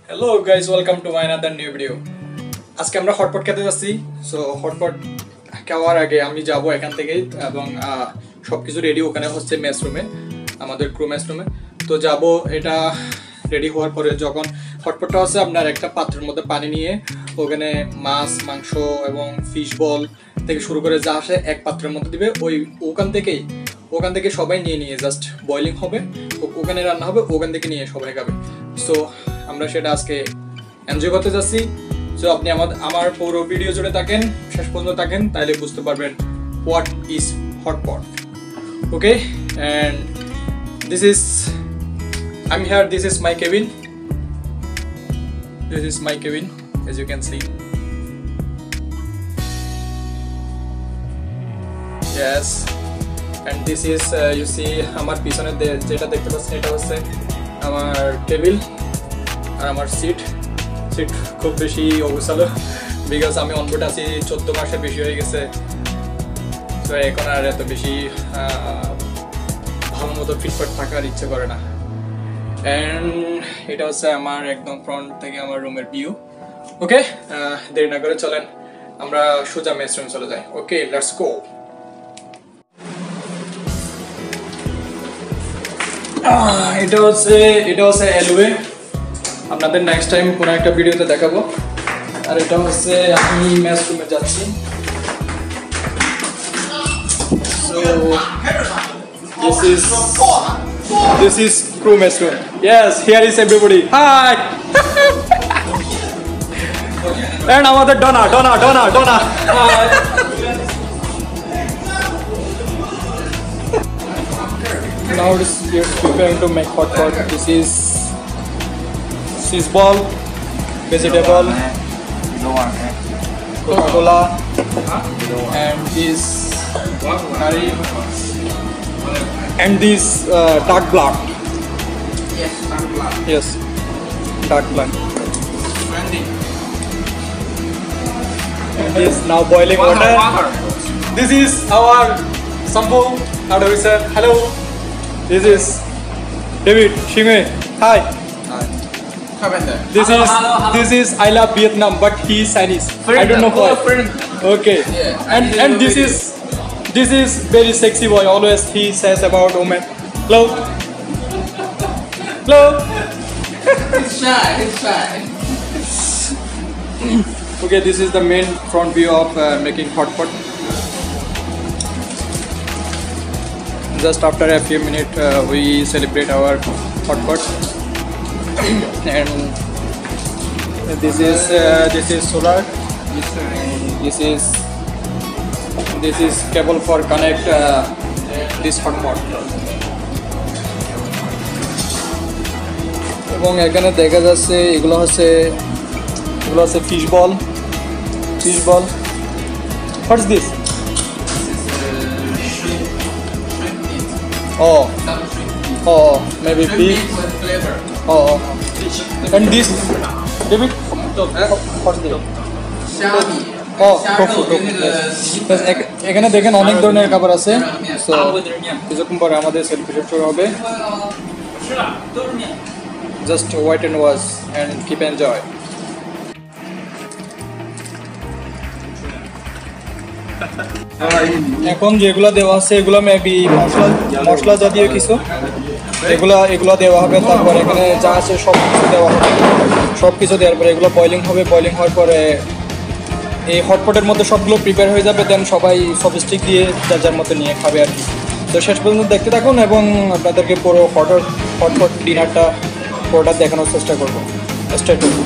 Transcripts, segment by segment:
Hello guys, welcome to my another new video. আজকে আমরা hotpot খেতে যাচ্ছি। সো হটপট খাওয়ার আগে আমি যাব এখান থেকেই এবং সব কিছু রেডি ওখানে হচ্ছে মেস রুমে, আমাদের ক্রু মেস রুমে। তো যাব, এটা রেডি হওয়ার পরে যখন হটপটটা হচ্ছে আপনার একটা পাত্রের মধ্যে পানি নিয়ে ওখানে মাছ, মাংস এবং ফিশ বল থেকে শুরু করে যা আসে এক পাত্রের মধ্যে দিবে। ওখান থেকে সবাই নিয়ে জাস্ট বয়লিং হবে, ওখানে রান্না হবে, ওখান থেকে নিয়ে সবাই খাবে। সো আমরা সেটা আজকে এনজয় করতে যাচ্ছি। সো আপনি আমার পুরো ভিডিও জুড়ে থাকেন, শেষ পর্যন্ত থাকেন, তাহলে বুঝতে পারবেন what is hotpot. Okay, and I'm here. This is my cabin. As you can see. Yes, and this is you see আমার পিছনে যেটা দেখতে পাচ্ছেন এটা হচ্ছে আমার টেবিল আর আমার সিট খুব বেশি অবসালো, বিকজ আমি অনবোর্ড আছি 14 মাসের বেশি হয়ে গেছে। তো এখন আর এত বেশি ভালো মতো ফিটফাট থাকার ইচ্ছে করে না। অ্যান্ড এটা হচ্ছে আমার একদম ফ্রন্ট থেকে আমার রুমের ভিউ। ওকে, দেরি না করে চলেন আমরা সোজা মেস রুমে চলে যাই। Okay, let's go. এটা হচ্ছে এলওয়ে, আপনাদের নেক্সট টাইম কোনো একটা ভিডিওতে দেখাবো। আর এটা হচ্ছে আমি মেস রুমে যাচ্ছি। So this is crew mess room. Yes, here is everybody. Hi. And আমাদের Donna. Hi. Now we're preparing to make hot pot. This is cheese ball, vegetable, Coca-Cola, and this curry, and this dark blood. Yes, dark blood. And this now boiling water. This is our Sambu. How do we say hello? This is David Shime. Hi. This is I love Vietnam, but he is Chinese. I don't know why. Okay. And this is very sexy boy. Always he says about women. Hello. He's shy. Okay, this is the main front view of making hot pot. Just after a few minutes, we celebrate our hot pot. And this is solar. This is cable for connect this hot pot. এবং এখানে দেখা যাচ্ছে এগুলো হচ্ছে fish ball. What is this? Oh, maybe beef. Oh, and this, David. What's this? tofu. Yes. এখানে দেখেন অনেক ধরনের খাবার আছে। সো কিছুক্ষণ পরে আমাদের সেলিব্রেশন শুরু হবে। Just wait and watch and keep enjoy. এখন যেগুলো দেওয়া আছে এগুলো মেবি মশলা জাতীয় কিছু, এগুলো দেওয়া হবে। তারপর এখানে যা আছে সব কিছু দেওয়া হবে। সব কিছু দেওয়ার পরে এগুলো বয়লিং হবে। বয়লিং হওয়ার পরে এই হটপটের মধ্যে সবগুলো প্রিপেয়ার হয়ে যাবে। দেন সবাই চপস্টিক দিয়ে যার মতো নিয়ে খাবে আর কি। তো শেষ পর্যন্ত দেখতে থাকুন এবং আপনাদেরকে পুরো হটপট ডিনারটা পুরোটা দেখানোর চেষ্টা করবো। স্টার্ট করবো।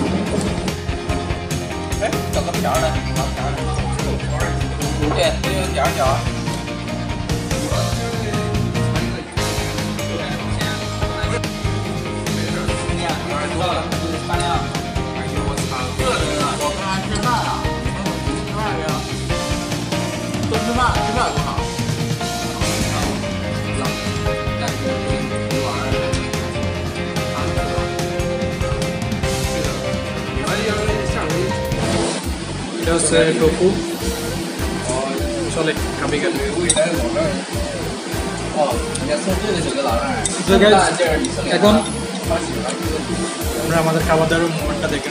এটা হচ্ছে টোফু। চলে খাবি গেল। এখন আমরা আমাদের খাবার দাবার মোমেন্টটা দেখে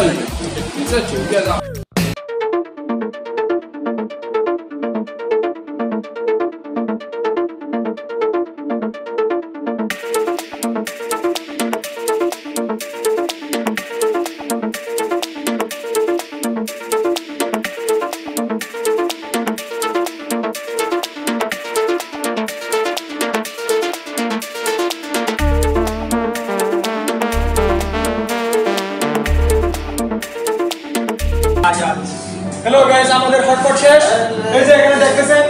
হ্যালো গাইস, আমাদের হটপট শেষ। এই যে এখানে দেখতেছেন,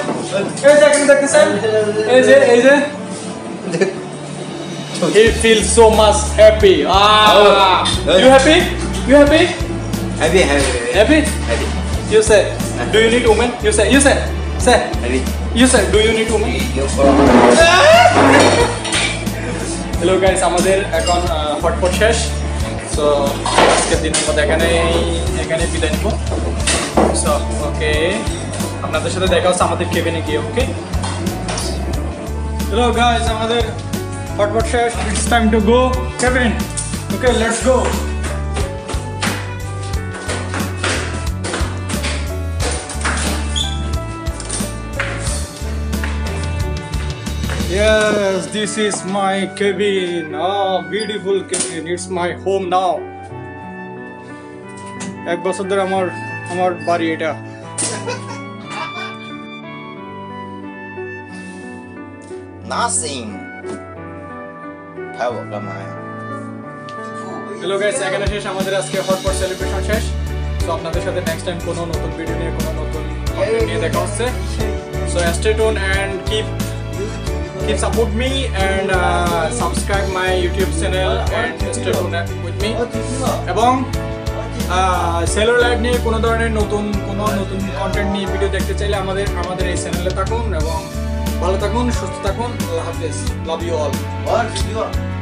এই যে he feels so much happy. You happy? Happy? You say, do you need woman? You say, do you need woman? Hello guys, আমাদের এখন হটপট শেষ। সো আজকের দিনের মধ্যে এখানে বিদায় নিব। সো ওকে, আপনাদের সাথে দেখা হচ্ছে আমাদের কেবিনে গিয়ে। ওকে, হ্যালো গাইস, আমাদের হটপট শেষ। It's time to go cabin. Okay, let's go. Yes, this is my cabin. Beautiful cabin. It's my home now. এক বছর ধরে আমার বাড়ি এটা। Nothing. Power lamai. Hello guys, এখানে শেষ আমাদের আজকে হটপট সেলিব্রেশন শেষ। সো আপনাদের সাথে নেক্সট টাইম কোনো নতুন ভিডিও নিয়ে কোনো নতুন কন্টেন্ট নিয়ে দেখা হচ্ছে। So stay tuned and keep support me and subscribe my YouTube channel and stay tuned with me. এবং সেলুলার লাইট নিয়ে কোনো ধরনের নতুন কন্টেন্ট নিয়ে ভিডিও দেখতে চাইলে আমাদের এই চ্যানেলে থাকুন এবং ভালো থাকুন, সুস্থ থাকুন। আল্লাহ হাফেজ। Love you all.